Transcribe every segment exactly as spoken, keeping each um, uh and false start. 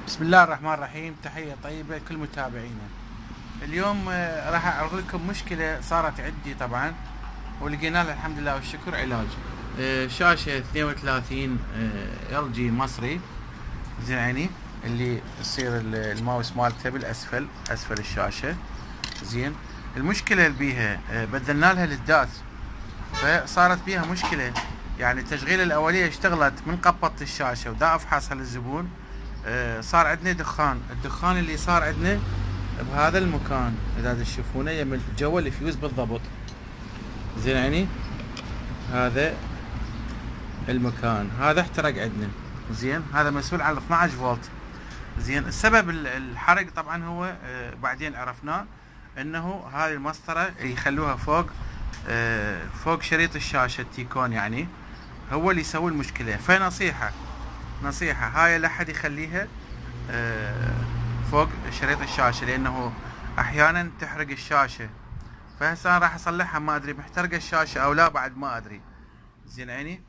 بسم الله الرحمن الرحيم. تحية طيبة لكل متابعينا. اليوم آه، راح اعرض لكم مشكلة صارت عندي طبعا، ولقينا لها الحمد لله والشكر علاج. آه، شاشة اثنين وثلاثين ال جي مصري، زين عيني، اللي يصير ال- الماوس مالته بالاسفل، اسفل الشاشة. زين، المشكلة اللي بيها آه، بدلنا لها للدات، فصارت بيها مشكلة. يعني التشغيلة الأولية اشتغلت من قبضت الشاشة ودا أفحصها للزبون. آه، صار عندنا دخان، الدخان اللي صار عندنا بهذا المكان، إذا تشوفونه يم جوا الفيوز بالضبط. زين عيني، هذا المكان هذا احترق عندنا. زين، هذا مسؤول عن اثنا عشر فولت. زين، السبب ال- الحرق طبعا هو آه، بعدين عرفناه انه هذه المسطرة يخلوها فوق آه، فوق شريط الشاشة التيكون، يعني هو اللي يسوي المشكلة. فنصيحة نصيحة هاي لا أحد يخليها آه، فوق شريط الشاشة، لأنه أحيانا تحرق الشاشة. فهسه أنا راح أصلحها، ما أدري محترقة الشاشة أو لا، بعد ما أدري. زين عيني،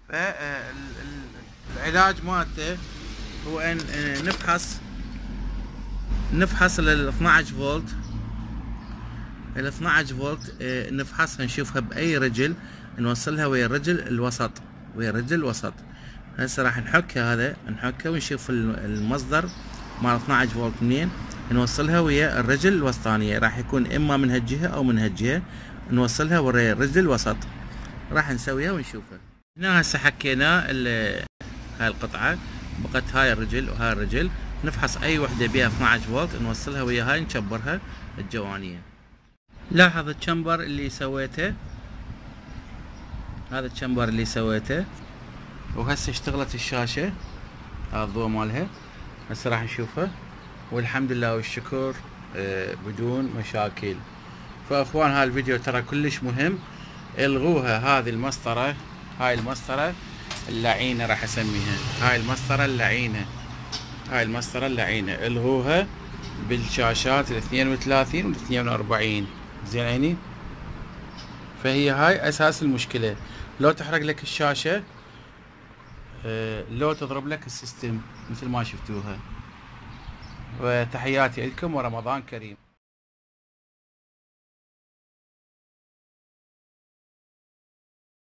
فالعلاج مالته هو أن آه، نفحص نفحص ال اثنا عشر فولت. ال اثنا عشر فولت آه، نفحصها، نشوفها بأي رجل، نوصلها ويا الرجل الوسط، ويا الرجل الوسط. هسه راح نحكها، هذا نحكها ونشوف المصدر مال اثنا عشر فولت منين، نوصلها ويا الرجل الوسطانية. راح يكون اما من هالجهة او من هالجهة، نوصلها ويا الرجل الوسط. راح نسويها ونشوفها. هنا هسه حكينا هاي القطعة، بقت هاي الرجل وهاي الرجل. نفحص اي وحدة بيها اثنا عشر فولت، نوصلها ويا هاي، نشبرها الجوانية. لاحظ الشمبر اللي سويته، هذا الشمبر اللي سويته. وهسه اشتغلت الشاشة، هذا الضوء مالها هسه راح نشوفه، والحمد لله والشكر آه، بدون مشاكل. فاخوان، هاي الفيديو ترى كلش مهم. الغوها هذه المسطرة، هاي المسطرة اللعينة راح اسميها، هاي المسطرة اللعينة، هاي المسطرة اللعينة الغوها بالشاشات ال اثنين وثلاثين وال اثنين وأربعين. زين عيني، فهي هاي اساس المشكلة. لو تحرق لك الشاشة، آه، لو تضرب لك السيستم مثل ما شفتوها. وتحياتي لكم ورمضان كريم.